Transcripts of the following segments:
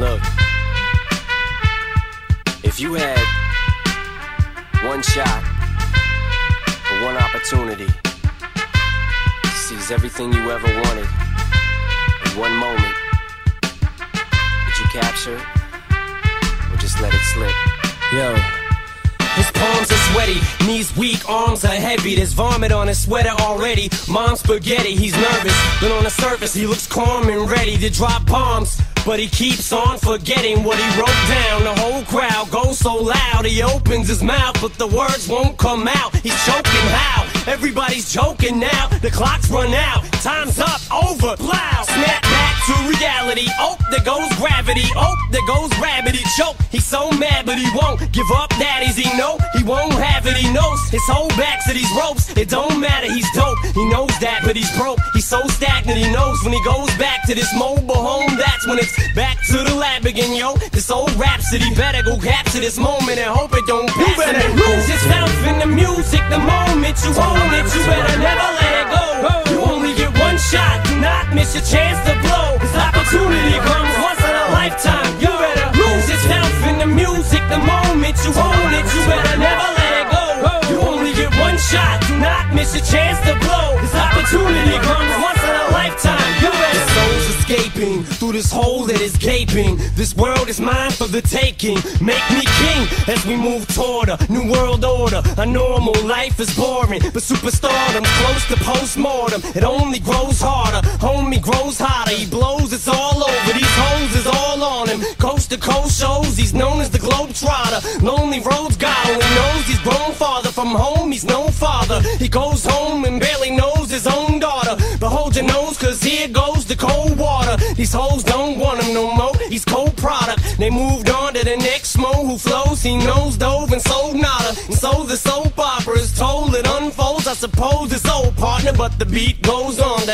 Look, if you had one shot or one opportunity to seize everything you ever wanted in one moment, would you capture it or just let it slip? Yo. His palms are sweaty, knees weak, arms are heavy. There's vomit on his sweater already. Mom's spaghetti, he's nervous, but on the surface he looks calm and ready to drop bombs. But he keeps on forgetting what he wrote down. The whole crowd goes so loud, he opens his mouth, but the words won't come out. He's choking how? Everybody's joking now. The clock's run out, time's up, over, plow. Snap back to reality. Oh, there goes gravity. Oh, there goes rabbit. He choke. He's so mad, but he won't give up. Daddies, he know he won't have it. He knows his whole back to these ropes. It don't matter, he's dope. He knows that, but he's broke. He's so stagnant. He knows when he goes back to this mobile home, that's when it's back to the lab again, yo. This old rhapsody better go capture this moment and hope it don't pass. You better lose yourself in the music the moment you own it. You better never let it go. You only get one shot, do not miss your chance to blow. This opportunity comes once in a lifetime. You better lose yourself in the music the moment you own it. You better never let it go. You only get one shot, do not miss your chance to blow. This opportunity comes once in a lifetime. You better. His soul's escaping through this hole that is gaping. This world is mine for the taking. Make me king as we move toward a new world order. A normal life is boring, but superstardom's close to postmortem. It only grows harder, homie grows hotter. He blows, it's all over. These hoes is all on him. Coast to coast shows, he's known as the Globetrotter. Lonely roads, God only knows he's grown farther from home. He's no father. He goes home and barely knows his own daughter. But hold your nose, cause here goes the cold water. These hoes don't want him no more. He's cold product. They moved on to the next mo who flows. He knows dove and sold nada. And so the soap opera is told. It unfolds. I suppose it's old partner, but the beat goes on.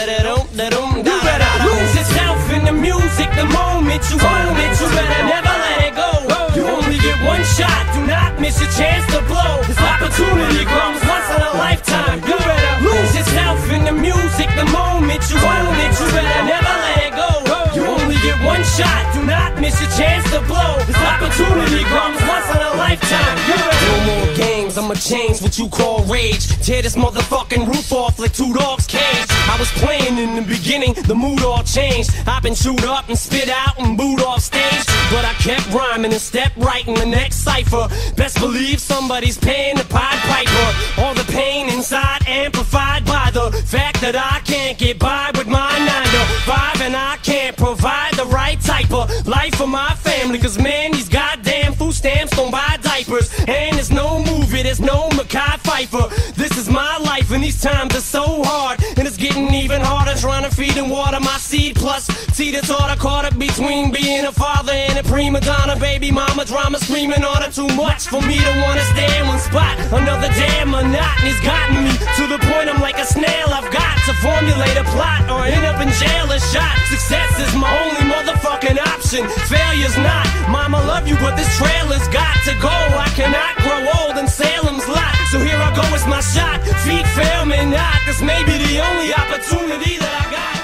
You better lose yourself in the music the moment you own it. You better never let it go. You only get one shot. Do not miss your chance to blow. This opportunity comes once in a lifetime. You better lose yourself in the music the moment you own it. You better never let it go. You only get one shot. Do not miss your chance to blow. This opportunity comes once in a lifetime. No more games, I'ma change what you call rage. Tear this motherfucking roof off like two dogs' cage. I was playing in the beginning, the mood all changed. I've been chewed up and spit out and booed off stage, but I kept rhyming and stepped right in the next cipher. Best believe somebody's paying the Pied Piper. All the pain inside amplified by the fact that I can't get by with my 9 to 5, and I can't provide the right type of life for my family. Cause man, these goddamn food stamps don't buy diapers. And there's no movie, there's no Mackay Pfeiffer. This is my life and these times are so hard. And it's getting even harder trying to feed and water my seed. Plus, see the thought I caught up between being a father and a prima donna. Baby mama drama screaming on her too much for me to wanna stay in one spot. Another damn monotony's gotten me to the point I'm like a snail. I've got to formulate a plot or end up in jail or shot. Success is my only motherfucking option. Failure's not. Mama love you, but this trailer's got to go. I cannot grow old in Salem's lot. So here I go, it's my shot. Feet fail me not. This may be the only opportunity that I got.